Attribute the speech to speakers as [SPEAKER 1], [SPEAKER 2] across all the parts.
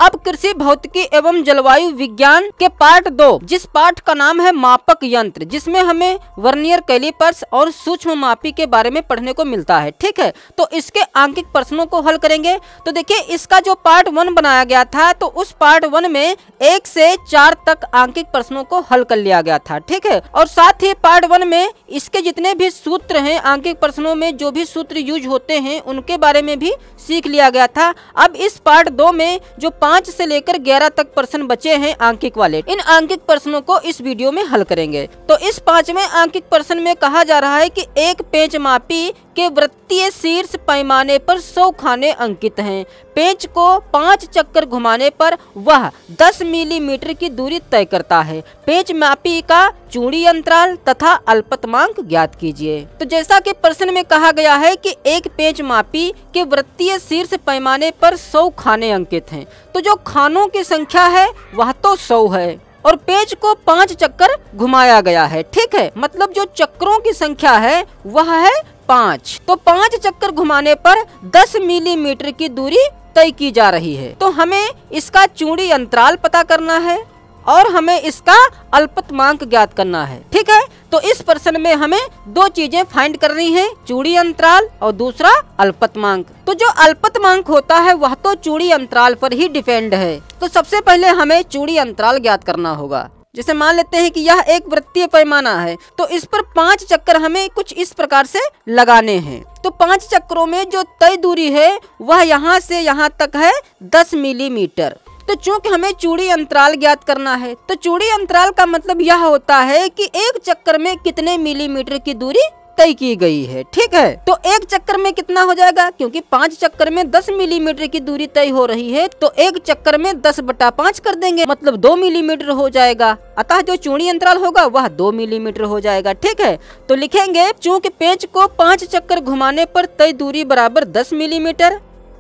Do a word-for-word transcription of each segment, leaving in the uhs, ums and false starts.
[SPEAKER 1] अब कृषि भौतिकी एवं जलवायु विज्ञान के पार्ट दो, जिस पार्ट का नाम है मापक यंत्र, जिसमें हमें वर्नियर कैलिपर्स और सूक्ष्म मापी के बारे में पढ़ने को मिलता है। ठीक है, तो इसके आंकिक प्रश्नों को हल करेंगे। तो देखिए, इसका जो पार्ट वन बनाया गया था, तो उस पार्ट वन में एक से चार तक आंकिक प्रश्नों को हल कर लिया गया था। ठीक है, और साथ ही पार्ट वन में इसके जितने भी सूत्र हैं, आंकिक प्रश्नों में जो भी सूत्र यूज होते हैं उनके बारे में भी सीख लिया गया था। अब इस पार्ट दो में जो पाँच से लेकर ग्यारह तक प्रश्न बचे हैं आंकिक वाले, इन आंकिक प्रश्नों को इस वीडियो में हल करेंगे। तो इस पांचवें आंकिक प्रश्न में कहा जा रहा है कि एक पेंच मापी के वृत्तीय शीर्ष पैमाने पर सौ खाने अंकित हैं। पेंच को पांच चक्कर घुमाने पर वह दस मिलीमीटर की दूरी तय करता है। पेंच मापी का चूड़ी अंतराल तथा अल्पतमांक ज्ञात कीजिए। तो जैसा कि प्रश्न में कहा गया है कि एक पेंच मापी के वृत्तीय शीर्ष पैमाने पर सौ खाने अंकित हैं, तो जो खानों की संख्या है वह तो सौ है और पेंच को पांच चक्कर घुमाया गया है। ठीक है, मतलब जो चक्रों की संख्या है वह है पाँच। तो पाँच चक्कर घुमाने पर दस मिलीमीटर की दूरी तय की जा रही है। तो हमें इसका चूड़ी अंतराल पता करना है और हमें इसका अल्पतमांक ज्ञात करना है। ठीक है, तो इस प्रश्न में हमें दो चीजें फाइंड करनी है, चूड़ी अंतराल और दूसरा अल्पतमांक। तो जो अल्पतमांक होता है वह तो चूड़ी अंतराल पर ही डिपेंड है। तो सबसे पहले हमें चूड़ी अंतराल ज्ञात करना होगा। जैसे मान लेते हैं कि यह एक वृत्तीय पैमाना है, तो इस पर पांच चक्कर हमें कुछ इस प्रकार से लगाने हैं। तो पांच चक्करों में जो तय दूरी है वह यहाँ से यहाँ तक है दस मिलीमीटर। तो चूंकि हमें चूड़ी अंतराल ज्ञात करना है, तो चूड़ी अंतराल का मतलब यह होता है कि एक चक्कर में कितने मिलीमीटर की दूरी तय की गई है। ठीक है, तो एक चक्कर में कितना हो जाएगा, क्योंकि पांच चक्कर में दस मिलीमीटर की दूरी तय हो रही है, तो एक चक्कर में दस बटा पाँच कर देंगे, मतलब दो मिलीमीटर हो जाएगा। अतः जो चूड़ी अंतराल होगा वह दो मिलीमीटर हो जाएगा। ठीक है, तो लिखेंगे चूंकि पेंच को पांच चक्कर घुमाने पर तय दूरी बराबर दस मिलीमीटर,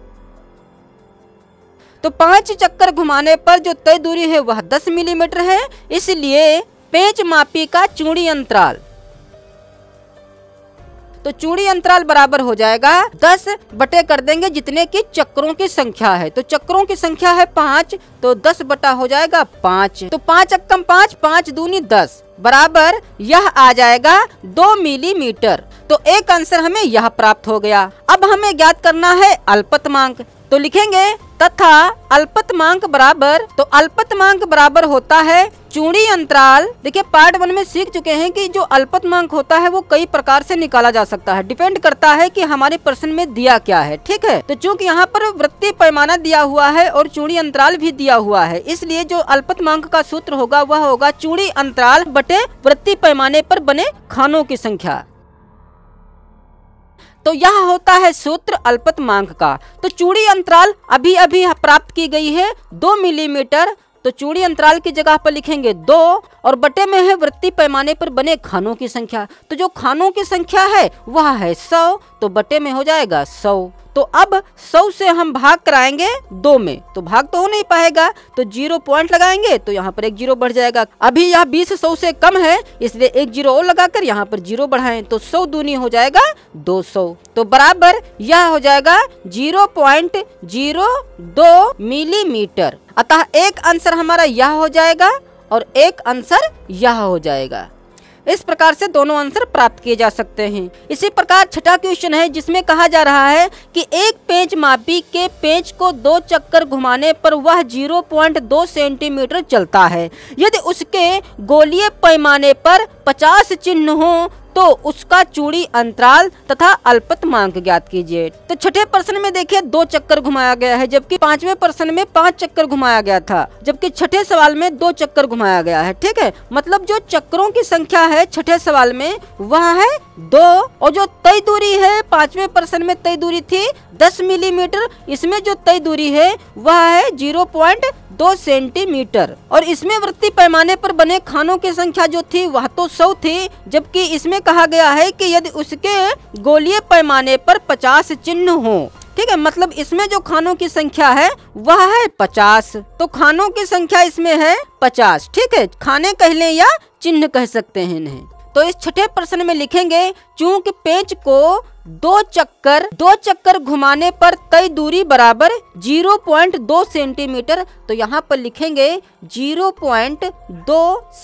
[SPEAKER 1] तो पांच चक्कर घुमाने पर जो तय दूरी है वह दस मिलीमीटर है, इसलिए पेंच मापी का चूड़ी अंतराल, तो चूड़ी अंतराल बराबर हो जाएगा दस बटे कर देंगे जितने की चक्रों की संख्या है। तो चक्रों की संख्या है पाँच, तो दस बटा हो जाएगा पाँच। तो पाँच अक्कम पाँच, पाँच दूनी दस, बराबर यह आ जाएगा दो मिलीमीटर। तो एक आंसर हमें यह प्राप्त हो गया। अब हमें ज्ञात करना है अल्पतमांक। तो लिखेंगे तथा अल्पतमांक बराबर, तो अल्पतमांक बराबर होता है चूड़ी अंतराल। देखिए, पार्ट वन में सीख चुके हैं कि जो अल्पतमांक होता है वो कई प्रकार से निकाला जा सकता है, डिपेंड करता है कि हमारे प्रश्न में दिया क्या है। ठीक है, तो चूंकि यहाँ पर वृत्तीय पैमाना दिया हुआ है और चूड़ी अंतराल भी दिया हुआ है, इसलिए जो अल्पतमांक का सूत्र होगा वह होगा चूड़ी अंतराल बटे वृत्तीय पैमाने पर बने खानों की संख्या। तो यह होता है सूत्र अल्पतमांक का। तो चूड़ी अंतराल अभी अभी प्राप्त की गई है दो मिलीमीटर, तो चूड़ी अंतराल की जगह पर लिखेंगे दो और बटे में है वृत्तीय पैमाने पर बने खानों की संख्या। तो जो खानों की संख्या है वह है सौ, तो बटे में हो जाएगा सौ। तो अब सौ से हम भाग कराएंगे दो में, तो भाग तो हो नहीं पाएगा, तो जीरो पॉइंट लगाएंगे तो यहाँ पर एक जीरो बढ़ जाएगा। अभी यह बीस सौ से कम है, इसलिए एक जीरो और लगाकर यहाँ पर जीरो बढ़ाएं, तो सौ दूनी हो जाएगा दो सौ। तो बराबर यह हो जाएगा जीरो पॉइंट जीरो दो मिलीमीटर। अतः एक आंसर हमारा यह हो जाएगा और एक आंसर यह हो जाएगा। इस प्रकार से दोनों आंसर प्राप्त किए जा सकते हैं। इसी प्रकार छठा क्वेश्चन है जिसमें कहा जा रहा है कि एक पेंच मापी के पेंच को दो चक्कर घुमाने पर वह जीरो पॉइंट दो सेंटीमीटर चलता है। यदि उसके गोलीय पैमाने पर पचास चिन्ह हो तो उसका चूड़ी अंतराल तथा अल्पतमांक ज्ञात कीजिए। तो छठे प्रश्न में देखिए दो चक्कर घुमाया गया है, जबकि पांचवें प्रश्न में पांच चक्कर घुमाया गया था, जबकि छठे सवाल में दो चक्कर घुमाया गया है। ठीक है, मतलब जो चक्रों की संख्या है छठे सवाल में वह है दो, और जो तय दूरी है पांचवें प्रश्न में तय दूरी थी दस मिलीमीटर, इसमें जो तय दूरी है वह है जीरो पॉइंट दो सेंटीमीटर, और इसमें वृत्तीय पैमाने पर बने खानों की संख्या जो थी वह तो सौ थी, जबकि इसमें कहा गया है कि यदि उसके गोलीय पैमाने पर पचास चिन्ह हो। ठीक है, मतलब इसमें जो खानों की संख्या है वह है पचास, तो खानों की संख्या इसमें है पचास। ठीक है, खाने कह लें या चिन्ह कह सकते हैं इन्हें। तो इस छठे प्रश्न में लिखेंगे चूंकि पेंच को दो चक्कर दो चक्कर घुमाने पर तय दूरी बराबर ज़ीरो पॉइंट दो सेंटीमीटर। तो यहाँ पर लिखेंगे ज़ीरो पॉइंट दो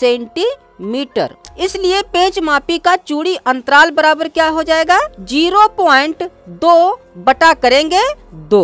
[SPEAKER 1] सेंटीमीटर। इसलिए पेंच मापी का चूड़ी अंतराल बराबर क्या हो जाएगा, ज़ीरो पॉइंट दो बटा करेंगे दो।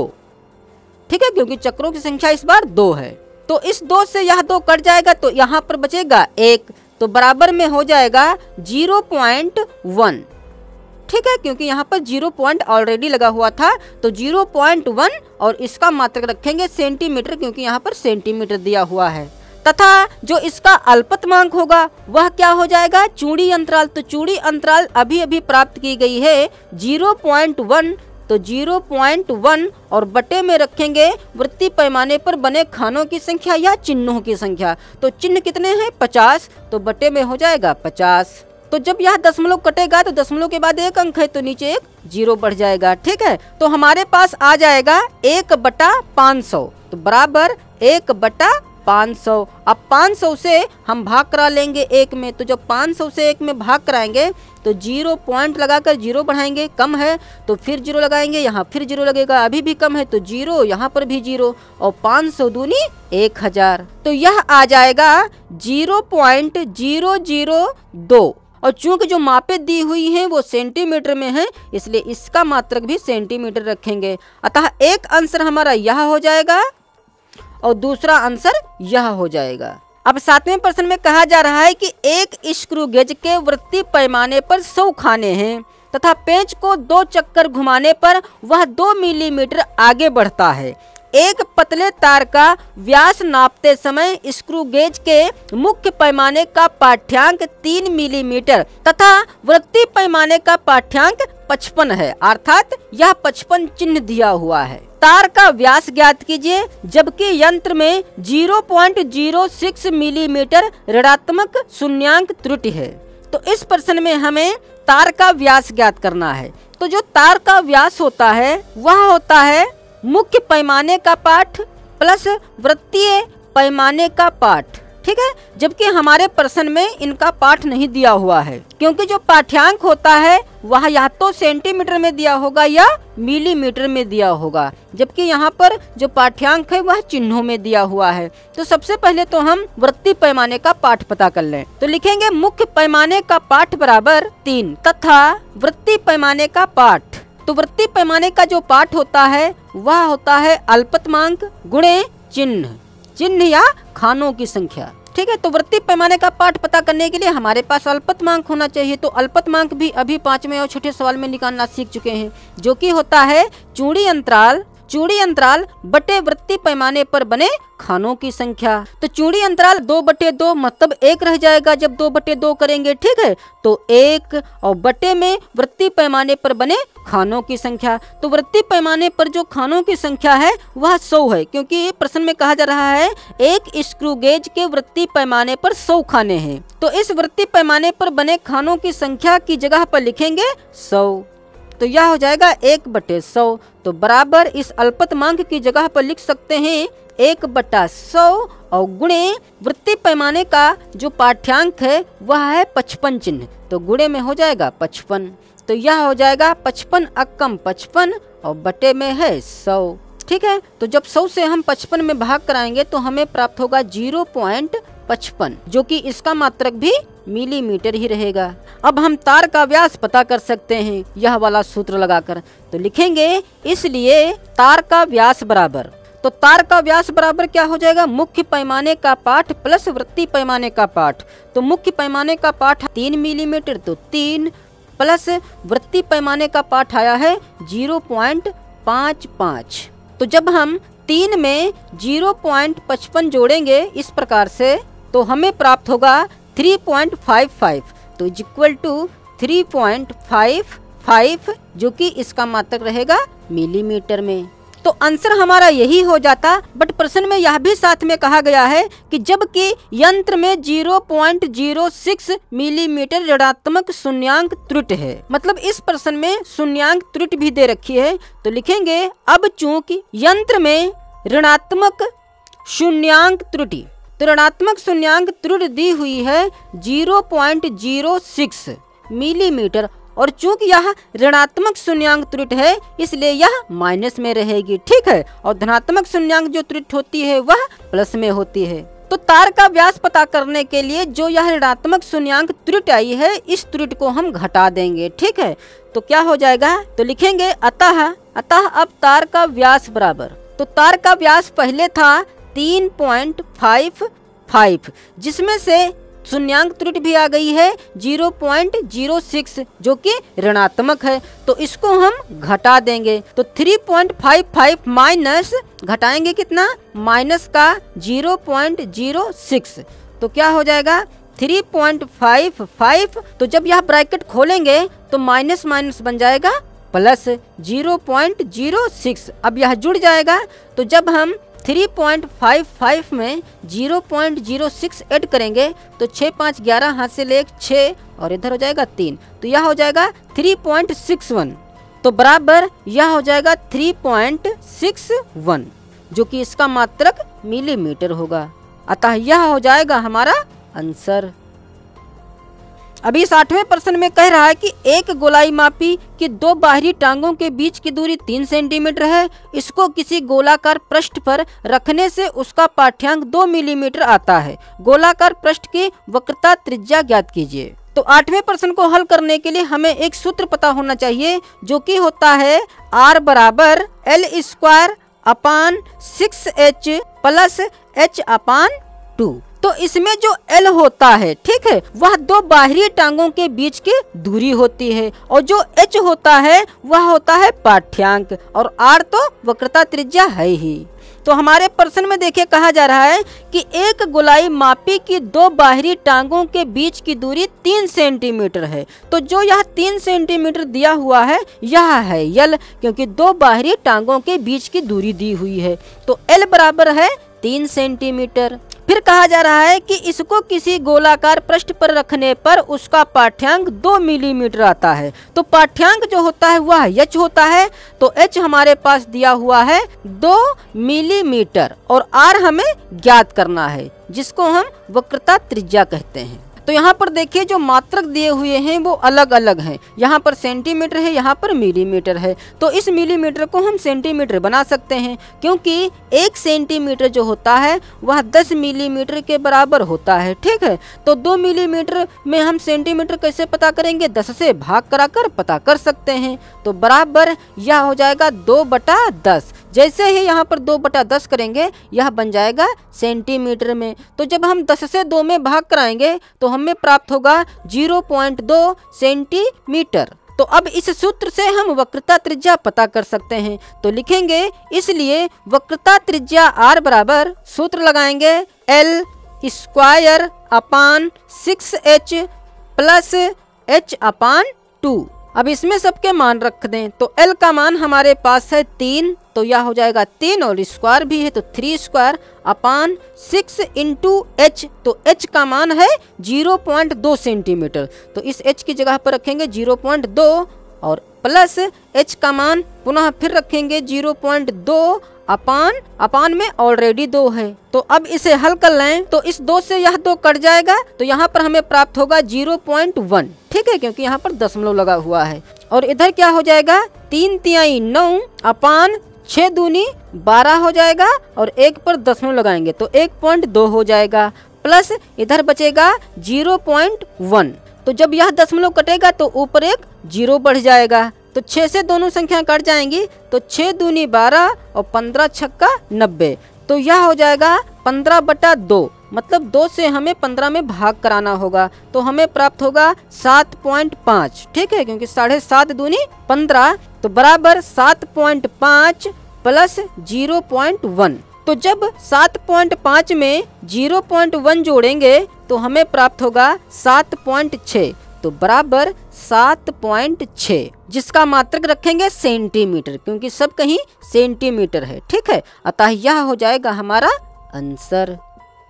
[SPEAKER 1] ठीक है, क्योंकि चक्रों की संख्या इस बार दो है। तो इस दो से यह दो कट जाएगा तो यहाँ पर बचेगा एक, तो बराबर में हो जाएगा ज़ीरो पॉइंट वन। ठीक है, क्योंकि यहाँ पर जीरो पॉइंट ऑलरेडी लगा हुआ था, तो ज़ीरो पॉइंट वन और इसका मात्रक रखेंगे सेंटीमीटर, क्योंकि यहाँ पर सेंटीमीटर दिया हुआ है। तथा जो इसका अल्पतमांक होगा वह क्या हो जाएगा, चूड़ी अंतराल। तो चूड़ी अंतराल अभी अभी प्राप्त की गई है ज़ीरो पॉइंट वन, तो ज़ीरो पॉइंट वन और बटे में रखेंगे वृत्तीय पैमाने पर बने खानों की संख्या या चिन्हों की संख्या। तो चिन्ह कितने हैं, पचास, तो बटे में हो जाएगा पचास। तो जब यह दशमलव कटेगा तो दशमलव के बाद एक अंक है तो नीचे एक जीरो बढ़ जाएगा। ठीक है, तो हमारे पास आ जाएगा एक बटा पाँच सौ, तो बराबर एक बटा पाँच सौ। अब पाँच सौ से हम भाग करा लेंगे एक में, तो जब पाँच सौ से एक में भाग कराएंगे तो जीरो पॉइंट लगाकर जीरो बढ़ाएंगे, कम है तो फिर जीरो लगाएंगे, यहाँ फिर जीरो लगेगा, अभी भी कम है तो जीरो, यहाँ पर भी जीरो, और पाँच सौ दूनी एक हजार। तो यह आ जाएगा जीरो पॉइंट जीरो जीरो दो। और चूंकि जो मापे दी हुई हैं वो सेंटीमीटर में है, इसलिए इसका मात्रक भी सेंटीमीटर रखेंगे। अतः एक आंसर हमारा यह हो जाएगा और दूसरा आंसर यह हो जाएगा। अब सातवें प्रश्न में कहा जा रहा है कि एक स्क्रू गेज के वृत्तीय पैमाने पर सौ खाने हैं तथा पेंच को दो चक्कर घुमाने पर वह दो मिलीमीटर आगे बढ़ता है। एक पतले तार का व्यास नापते समय स्क्रू गेज के मुख्य पैमाने का पाठ्यांक तीन मिलीमीटर तथा वृत्तीय पैमाने का पाठ्यांक पचपन है, अर्थात यह पचपन चिन्ह दिया हुआ है। तार का व्यास ज्ञात कीजिए, जबकि यंत्र में zero point zero six millimetre ऋणात्मक शून्यांक त्रुटि है। तो इस प्रश्न में हमें तार का व्यास ज्ञात करना है। तो जो तार का व्यास होता है वह होता है मुख्य पैमाने का पाठ प्लस वृत्तीय पैमाने का पाठ। ठीक है, जबकि हमारे प्रश्न में इनका पाठ नहीं दिया हुआ है, क्योंकि जो पाठ्यांक होता है वह या तो सेंटीमीटर में दिया होगा या मिलीमीटर में दिया होगा, जबकि यहाँ पर जो पाठ्यांक है वह चिन्हों में दिया हुआ है। तो सबसे पहले तो हम वृत्तीय पैमाने का पाठ पता कर लें। तो लिखेंगे मुख्य पैमाने का पाठ बराबर तीन तथा वृत्तीय पैमाने का पाठ। तो वृत्तीय पैमाने का जो पाठ होता है वह होता है अल्पतमांक गुणे चिन्ह, चिन्ह या खानों की संख्या। ठीक है, तो वृत्तीय पैमाने का पाठ पता करने के लिए हमारे पास अल्पतमांक होना चाहिए। तो अल्पतमांक भी अभी पांचवें और छठे सवाल में निकालना सीख चुके हैं, जो कि होता है चूड़ी अंतराल चूड़ी अंतराल बटे वृत्तीय पैमाने पर बने खानों की संख्या। तो चूड़ी अंतराल दो बटे दो मतलब एक रह जाएगा जब दो बटे दो करेंगे। ठीक है, तो एक और बटे में वृत्तीय पैमाने पर बने खानों की संख्या। तो वृत्तीय पैमाने पर जो खानों की संख्या है वह सौ है, क्योंकि प्रश्न में कहा जा रहा है एक स्क्रू गेज के वृत्तीय पैमाने पर सौ खाने हैं। तो इस वृत्तीय पैमाने पर बने खानों की संख्या की जगह पर लिखेंगे सौ। तो यह हो जाएगा एक बटे सौ। तो बराबर इस अल्पतमांक की जगह पर लिख सकते हैं एक बटा सौ और गुणे वृत्तीय पैमाने का जो पाठ्यांक है वह है पचपन चिन्ह, तो गुणे में हो जाएगा पचपन। तो यह हो जाएगा पचपन अक्कम पचपन और बटे में है सौ। ठीक है, तो जब सौ से हम पचपन में भाग कराएंगे तो हमें प्राप्त होगा जीरो पॉइंट पचपन, जो कि इसका मात्रक भी मिलीमीटर ही रहेगा। अब हम तार का व्यास पता कर सकते हैं यह वाला सूत्र लगाकर। तो लिखेंगे इसलिए तार का व्यास बराबर, तो तार का व्यास बराबर क्या हो जाएगा, मुख्य पैमाने का पाठ प्लस वृत्तीय पैमाने का पाठ। तो मुख्य पैमाने का पाठ तीन मिलीमीटर, तो तीन प्लस वृत्तीय पैमाने का पाठ आया है जीरो पॉइंट पाँच पाँच। तो जब हम तीन में जीरो पॉइंट पचपन जोड़ेंगे इस प्रकार से तो हमें प्राप्त होगा थ्री पॉइंट फाइव फाइव, तो equal to three point five five, जो कि इसका मात्रक रहेगा मिलीमीटर में। तो आंसर हमारा यही हो जाता। बट प्रश्न में यह भी साथ में कहा गया है कि जबकि यंत्र में zero point zero six millimetre ऋणात्मक शून्यांक त्रुटि है, मतलब इस प्रश्न में शून्यांक त्रुटि भी दे रखी है। तो लिखेंगे अब चूंकि यंत्र में ऋणात्मक शून्यांक त्रुटि, तो ऋणात्मक शून्यांक त्रुटि दी हुई है zero point zero six millimetre और चूंकि यह ऋणात्मक शून्यांक त्रुटि है इसलिए यह माइनस में रहेगी, ठीक है। और धनात्मक शून्यांक जो त्रुटि होती है वह प्लस में होती है। तो तार का व्यास पता करने के लिए जो यह ऋणात्मक शून्यांक त्रुटि आई है इस त्रुटि को हम घटा देंगे, ठीक है। तो क्या हो जाएगा, तो लिखेंगे अतः अतः अब तार का व्यास बराबर, तो तार का व्यास पहले था तीन पॉइंट फाइव फाइव जिसमें से शून्यांक त्रुटि भी आ गई है जीरो पॉइंट जीरो सिक्स जो कि ऋणात्मक है, तो इसको हम घटा देंगे। तो three point five five minus घटाएंगे कितना, माइनस का जीरो पॉइंट जीरो सिक्स, तो क्या हो जाएगा थ्री पॉइंट फाइव फाइव। तो जब यह ब्रैकेट खोलेंगे तो माइनस माइनस बन जाएगा plus zero point zero six. अब यह जुड़ जाएगा, तो जब हम थ्री पॉइंट फाइव फाइव में zero point zero six add करेंगे तो छः पाँच ग्यारह, हाथ से ले छः और इधर हो जाएगा तीन, तो यह हो जाएगा थ्री पॉइंट सिक्स वन। तो बराबर यह हो जाएगा थ्री पॉइंट सिक्स वन जो कि इसका मात्रक मिलीमीटर होगा। अतः यह हो जाएगा हमारा आंसर। अभी साठवें प्रश्न में कह रहा है कि एक गोलाई मापी की दो बाहरी टांगों के बीच की दूरी तीन सेंटीमीटर है। इसको किसी गोलाकार पृष्ठ पर रखने से उसका पाठ्यांक दो मिलीमीटर आता है। गोलाकार पृष्ठ की वक्रता त्रिज्या ज्ञात कीजिए। तो आठवें प्रश्न को हल करने के लिए हमें एक सूत्र पता होना चाहिए जो कि होता है आर बराबर l square upon six h plus h upon two. तो इसमें जो L होता है, ठीक है, वह दो बाहरी टांगों के बीच की दूरी होती है और जो H होता है वह होता है पाठ्यांक और R तो वक्रता त्रिज्या है ही। तो हमारे प्रश्न में देखिए कहा जा रहा है कि एक गोलाई मापी की दो बाहरी टांगों के बीच की दूरी तीन सेंटीमीटर है। तो जो यह तीन सेंटीमीटर दिया हुआ है यह है L, क्योंकि दो बाहरी टांगों के बीच की दूरी दी हुई है। तो L बराबर है तीन सेंटीमीटर। फिर कहा जा रहा है कि इसको किसी गोलाकार पृष्ठ पर रखने पर उसका पाठ्यांक दो मिलीमीटर आता है। तो पाठ्यांक जो होता है वह h होता है, तो h हमारे पास दिया हुआ है दो मिलीमीटर और r हमें ज्ञात करना है जिसको हम वक्रता त्रिज्या कहते हैं। तो यहाँ पर देखिए जो मात्रक दिए हुए हैं वो अलग अलग हैं। यहाँ पर सेंटीमीटर है, यहाँ पर मिलीमीटर है। तो इस मिलीमीटर को हम सेंटीमीटर बना सकते हैं क्योंकि एक सेंटीमीटर जो होता है वह दस मिलीमीटर के बराबर होता है, ठीक है। तो दो मिलीमीटर में हम सेंटीमीटर कैसे पता करेंगे, दस से भाग कराकर पता कर सकते हैं। तो बराबर यह हो जाएगा दो बटा दस। जैसे ही यहाँ पर दो बटा दस करेंगे यह बन जाएगा सेंटीमीटर में। तो जब हम दस से दो में भाग कराएंगे तो हमें प्राप्त होगा जीरो पॉइंट दो सेंटीमीटर। तो अब इस सूत्र से हम वक्रता त्रिज्या पता कर सकते हैं। तो लिखेंगे इसलिए वक्रता त्रिज्या r बराबर, सूत्र लगाएंगे l square upon six h plus h upon two. अब इसमें सबके मान रख दें तो L का मान हमारे पास है तीन, तो यह हो जाएगा तीन और स्क्वायर भी है तो three square upon six into h, तो h का मान है जीरो पॉइंट दो सेंटीमीटर। तो इस h की जगह पर रखेंगे जीरो पॉइंट दो और प्लस h का मान पुनः फिर रखेंगे जीरो पॉइंट दो अपान अपान में ऑलरेडी दो है। तो अब इसे हल कर लें तो इस दो से यह दो कट जाएगा तो यहाँ पर हमें प्राप्त होगा जीरो पॉइंट वन, ठीक है, क्योंकि यहाँ पर दशमलव लगा हुआ है। और इधर क्या हो जाएगा, तीन तिहाई नौ अपान छः दूनी बारह हो जाएगा और एक पर दशमलव लगाएंगे तो एक पॉइंट दो हो जाएगा, प्लस इधर बचेगा जीरो पॉइंट वन। तो जब यह दशमलव कटेगा तो ऊपर एक जीरो बढ़ जाएगा, तो छः से दोनों संख्या कट जाएंगी तो छः दूनी बारह और पंद्रह छक्का नब्बे। तो यह हो जाएगा पंद्रह बटा दो, मतलब दो से हमें पंद्रह में भाग कराना होगा तो हमें प्राप्त होगा सात पॉइंट पाँच, ठीक है, क्योंकि साढ़े सात दूनी पंद्रह, तो बराबर सात पॉइंट पाँच प्लस जीरो पॉइंट वन। तो जब सात पॉइंट पाँच में जीरो पॉइंट वन जोड़ेंगे तो हमें प्राप्त होगा सात पॉइंट छः, तो बराबर सात पॉइंट छः, जिसका मात्रक रखेंगे सेंटीमीटर क्योंकि सब कहीं सेंटीमीटर है, ठीक है। अतः यह हो जाएगा हमारा आंसर।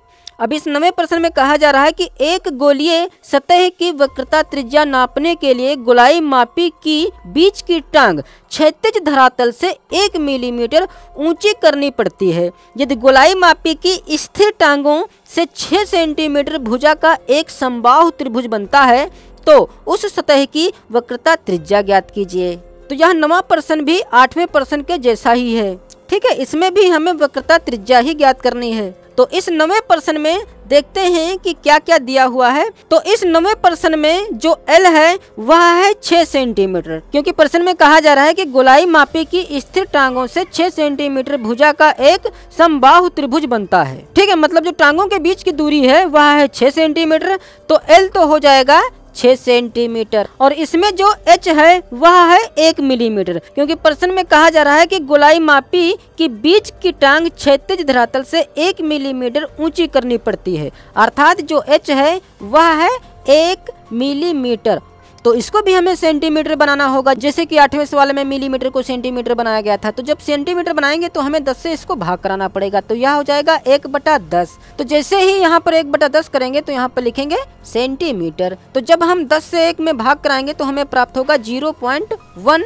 [SPEAKER 1] अब इस नवे प्रश्न में कहा जा रहा है कि एक गोलीय सतह की वक्रता त्रिज्या नापने के लिए गोलाई मापी की बीच की टांग क्षैतिज धरातल से एक मिलीमीटर ऊंची करनी पड़ती है। यदि गोलाई मापी की स्थिर टांगों से छह सेंटीमीटर भुजा का एक समबाहु त्रिभुज बनता है, तो उस सतह की वक्रता त्रिज्या ज्ञात कीजिए। तो यह नवा प्रश्न भी आठवें प्रश्न के जैसा ही है, ठीक है। इसमें भी हमें वक्रता त्रिज्या ही ज्ञात करनी है। तो इस नवे प्रश्न में देखते हैं कि क्या क्या दिया हुआ है। तो इस नवे प्रश्न में जो एल है वह है छह सेंटीमीटर, क्योंकि प्रश्न में कहा जा रहा है कि गोलाई मापी की स्थिर टांगों से छह सेंटीमीटर भुजा का एक समबाहु त्रिभुज बनता है, ठीक है। मतलब जो टांगों के बीच की दूरी है वह है छह सेंटीमीटर, तो एल तो हो जाएगा छह सेंटीमीटर और इसमें जो एच है वह है एक मिलीमीटर, क्योंकि प्रश्न में कहा जा रहा है कि गोलाई मापी की बीच की टांग क्षैतिज धरातल से एक मिलीमीटर ऊंची करनी पड़ती है, अर्थात जो एच है वह है एक मिलीमीटर। तो इसको भी हमें सेंटीमीटर बनाना होगा, जैसे कि आठवें सवाल में मिलीमीटर को सेंटीमीटर बनाया गया था। तो जब सेंटीमीटर बनाएंगे तो हमें दस से इसको भाग कराना पड़ेगा, तो यह हो जाएगा एक बटा दस। तो जैसे ही यहाँ पर एक बटा दस करेंगे तो यहाँ पर लिखेंगे सेंटीमीटर। तो जब हम दस से एक में भाग कराएंगे तो हमें प्राप्त होगा जीरो पॉइंट वन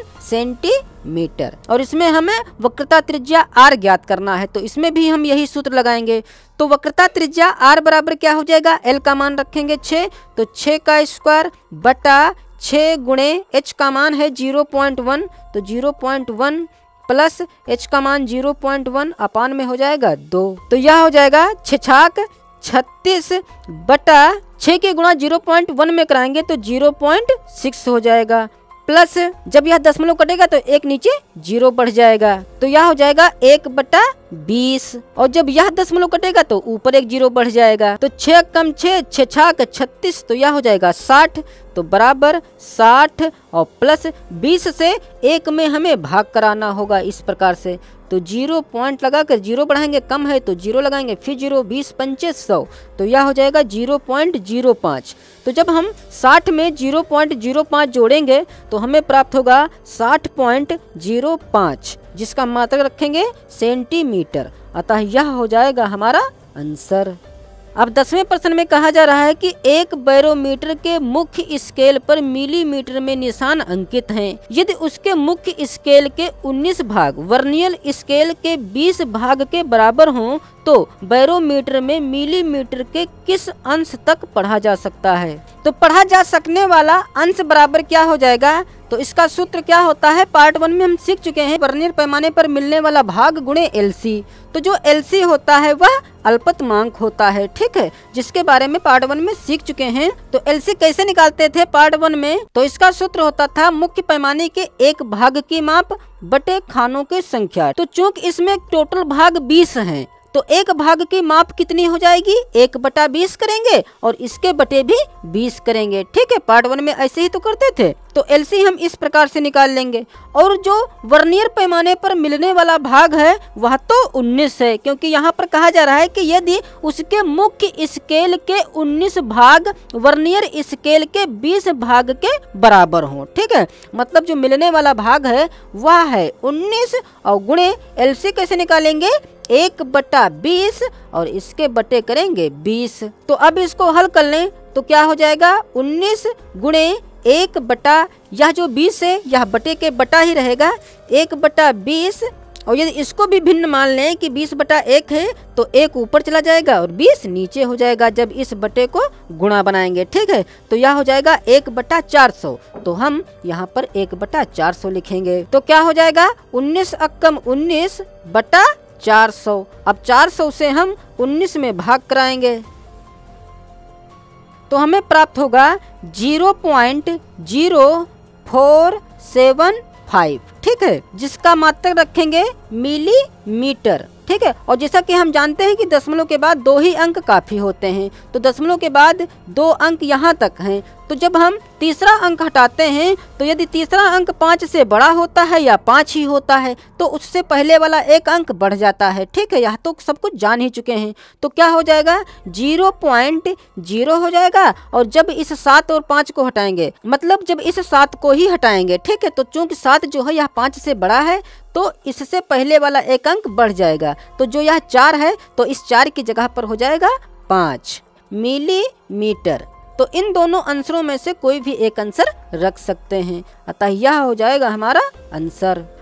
[SPEAKER 1] सेंटीमीटर। और इसमें हमें वक्रता त्रिज्या आर ज्ञात करना है, तो इसमें भी हम यही सूत्र लगाएंगे। तो वक्रता त्रिज्या आर बराबर क्या हो जाएगा, एल का मान रखेंगे छः, तो छः का स्क्वायर बटा छः गुणे एच का मान है जीरो पॉइंट वन, तो zero point one plus h का मान जीरो पॉइंट वन अपान में हो जाएगा दो। तो यह हो जाएगा छछाक छत्तीस बटा छः के गुणा जीरो पॉइंट वन में कराएंगे तो जीरो पॉइंट सिक्स हो जाएगा, प्लस जब यह दशमलव कटेगा तो एक नीचे जीरो बढ़ जाएगा, तो यह हो जाएगा एक बटा बीस। और जब यह दशमलव कटेगा तो ऊपर एक जीरो बढ़ जाएगा, तो छः कम छः छः छाक छत्तीस, तो यह हो जाएगा साठ। तो बराबर साठ और प्लस बीस से एक में हमें भाग कराना होगा इस प्रकार से। तो जीरो पॉइंट लगाकर जीरो बढ़ाएंगे, कम है तो जीरो लगाएंगे, फिर जीरो बीस पंचे सौ, तो यह हो जाएगा जीरो पॉइंट जीरो पाँच। तो जब हम साठ में जीरो पॉइंट जीरो पाँच जोड़ेंगे तो हमें प्राप्त होगा साठ पॉइंट जीरो पाँच, जिसका मात्रक रखेंगे सेंटीमीटर। अतः यह हो जाएगा हमारा आंसर। अब दसवें प्रश्न में कहा जा रहा है कि एक बैरोमीटर के मुख्य स्केल पर मिलीमीटर में निशान अंकित हैं। यदि उसके मुख्य स्केल के उन्नीस भाग वर्नियर स्केल के बीस भाग के बराबर हों तो बैरोमीटर में मिलीमीटर के किस अंश तक पढ़ा जा सकता है। तो पढ़ा जा सकने वाला अंश बराबर क्या हो जाएगा, तो इसका सूत्र क्या होता है, पार्ट वन में हम सीख चुके हैं, वर्नियर पैमाने पर मिलने वाला भाग गुणे एलसी। तो जो एलसी होता है वह अल्पतमांक होता है, ठीक है, जिसके बारे में पार्ट वन में सीख चुके हैं। तो एलसी कैसे निकालते थे पार्ट वन में, तो इसका सूत्र होता था मुख्य पैमाने के एक भाग की माप बटे खानों की संख्या। तो चूंकि इसमें टोटल भाग बीस हैं तो एक भाग की माप कितनी हो जाएगी, एक बटा बीस करेंगे और इसके बटे भी बीस करेंगे, ठीक है। पार्ट वन में ऐसे ही तो करते थे। तो एलसी हम इस प्रकार से निकाल लेंगे। और जो वर्नियर पैमाने पर मिलने वाला भाग है वह तो उन्नीस है, क्योंकि यहाँ पर कहा जा रहा है कि यदि उसके मुख्य स्केल के उन्नीस भाग वर्नियर स्केल के बीस भाग के बराबर हों, ठीक है। मतलब जो मिलने वाला भाग है वह है उन्नीस और गुणे एलसी कैसे निकालेंगे, एक बटा बीस और इसके बटे करेंगे बीस। तो अब इसको हल कर लें तो क्या हो जाएगा, उन्नीस गुणे एक बटा यह जो बीस है यह बटे के बटा ही रहेगा, एक बटा बीस। और यदि इसको भी भिन्न मान लें कि बीस बटा एक है तो एक ऊपर चला जाएगा और बीस नीचे हो जाएगा जब इस बटे को गुणा बनाएंगे, ठीक है। तो यह हो जाएगा एक बटा चार सौ, तो हम यहाँ पर एक बटा चार सौ लिखेंगे। तो क्या हो जाएगा, उन्नीस अक्कम उन्नीस बटा चार सौ। अब चार सौ से हम उन्नीस में भाग कराएंगे तो हमें प्राप्त होगा zero point zero four seven five, ठीक है, जिसका मात्रक रखेंगे मिलीमीटर, ठीक है। और जैसा कि हम जानते हैं कि दशमलव के बाद दो ही अंक काफी होते हैं, तो दशमलव के बाद दो अंक यहाँ तक हैं। तो जब हम तीसरा अंक हटाते हैं तो यदि तीसरा अंक पाँच से बड़ा होता है या पाँच ही होता है तो उससे पहले वाला एक अंक बढ़ जाता है, ठीक है। यह तो सब कुछ जान ही चुके हैं। तो क्या हो जाएगा, जीरो पॉइंट जीरो हो जाएगा। और जब इस सात और पाँच को हटाएंगे, मतलब जब इस सात को ही हटाएंगे, ठीक है, तो चूंकि सात जो है यह पाँच से बड़ा है तो इससे पहले वाला एक अंक बढ़ जाएगा। तो जो यह चार है तो इस चार की जगह पर हो जाएगा पाँच मिलीमीटर। तो इन दोनों आंसरों में से कोई भी एक आंसर रख सकते हैं, अतः यह हो जाएगा हमारा आंसर।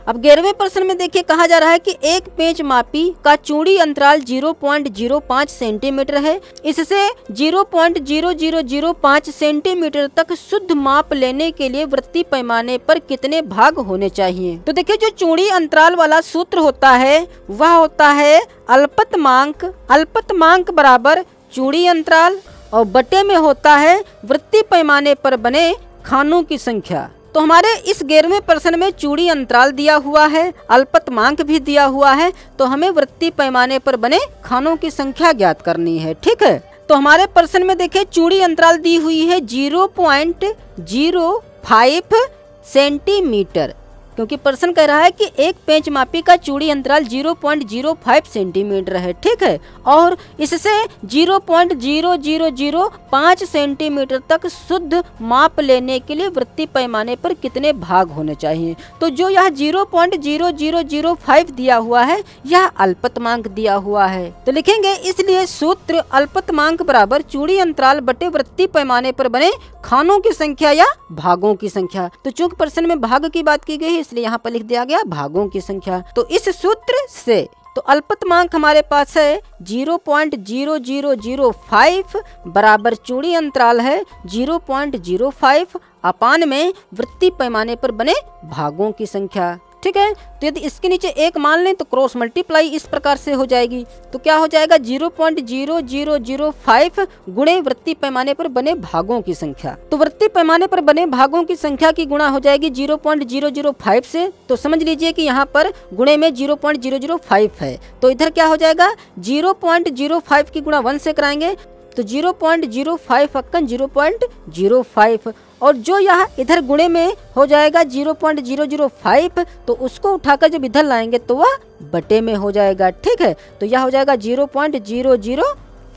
[SPEAKER 1] अब ग्यारहवें प्रश्न में देखिए कहा जा रहा है कि एक पेंच मापी का चूड़ी अंतराल ज़ीरो पॉइंट ज़ीरो पाँच सेंटीमीटर है। इससे zero point zero zero zero पाँच सेंटीमीटर तक शुद्ध माप लेने के लिए वृत्तीय पैमाने पर कितने भाग होने चाहिए। तो देखिए जो चूड़ी अंतराल वाला सूत्र होता है वह होता है अल्पतमांक। अल्पतमांक बराबर चूड़ी अंतराल और बटे में होता है वृत्तीय पैमाने पर बने खानों की संख्या। तो हमारे इस ग्यारहवें प्रश्न में चूड़ी अंतराल दिया हुआ है, अल्पतमांक भी दिया हुआ है, तो हमें वृत्तीय पैमाने पर बने खानों की संख्या ज्ञात करनी है। ठीक है, तो हमारे प्रश्न में देखिए चूड़ी अंतराल दी हुई है zero point zero five centimetre, क्योंकि प्रश्न कह रहा है कि एक पेंच मापी का चूड़ी अंतराल zero point zero five centimetre है। ठीक है, और इससे zero point zero zero zero पाँच सेंटीमीटर तक शुद्ध माप लेने के लिए वृत्तीय पैमाने पर कितने भाग होने चाहिए। तो जो यह zero point zero zero zero five दिया हुआ है यह अल्पतमांक दिया हुआ है, तो लिखेंगे इसलिए सूत्र अल्पतमांक बराबर चूड़ी अंतराल बटे वृत्तीय पैमाने पर बने खानों की संख्या या भागों की संख्या। तो चूंकि प्रश्न में भाग की बात की गई है इसलिए यहाँ पर लिख दिया गया भागों की संख्या। तो इस सूत्र से तो अल्पतमांक हमारे पास है zero point zero zero zero five बराबर चूड़ी अंतराल है zero point zero five upon में वृत्तीय पैमाने पर बने भागों की संख्या। ठीक है, तो यदि इसके नीचे एक मान लें तो क्रॉस मल्टीप्लाई इस प्रकार से हो जाएगी। तो क्या हो जाएगा zero point zero zero zero five गुणे वृत्तीय पैमाने पर बने भागों की संख्या। तो वृत्तीय पैमाने पर बने भागों की संख्या की गुणा हो जाएगी zero point zero zero five से। तो समझ लीजिए कि यहाँ पर गुणे में zero point zero zero five है, तो इधर क्या हो जाएगा ज़ीरो पॉइंट ज़ीरो फाइव की गुणा वन से कराएंगे तो ज़ीरो पॉइंट ज़ीरो फाइव अक्कन ज़ीरो पॉइंट ज़ीरो फाइव, और जो यहाँ इधर गुणे में हो जाएगा zero point zero zero five तो उसको उठाकर जब इधर लाएंगे तो वह बटे में हो जाएगा। ठीक है, तो यह हो जाएगा zero point zero zero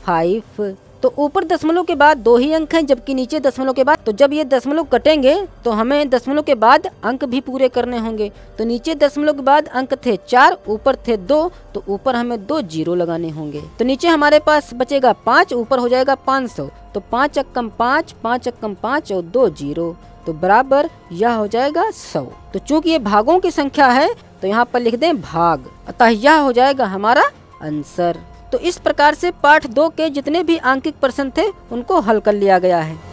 [SPEAKER 1] five. तो ऊपर दशमलव के बाद दो ही अंक हैं जबकि नीचे दशमलव के बाद, तो जब ये दशमलव कटेंगे तो हमें दशमलव के बाद अंक भी पूरे करने होंगे। तो नीचे दशमलव के बाद अंक थे चार, ऊपर थे दो, तो ऊपर हमें दो जीरो लगाने होंगे। तो नीचे हमारे पास बचेगा पाँच, ऊपर हो जाएगा पाँच सौ। तो पाँच अक्कम पाँच, पाँच अक्कम पाँच और दो जीरो, तो बराबर यह हो जाएगा सौ। तो चूंकि ये भागों की संख्या है तो यहाँ पर लिख दें भाग, अतः यह हो जाएगा हमारा आंसर। तो इस प्रकार से पाठ दो के जितने भी आंकिक प्रश्न थे उनको हल कर लिया गया है।